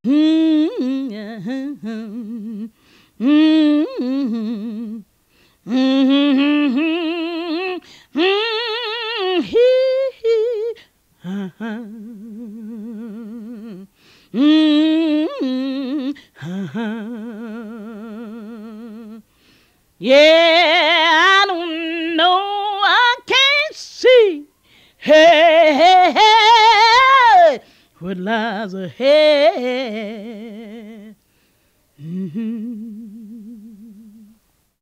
Yeah, I don't know, I can't see. Hey, hey, hey, what lies ahead.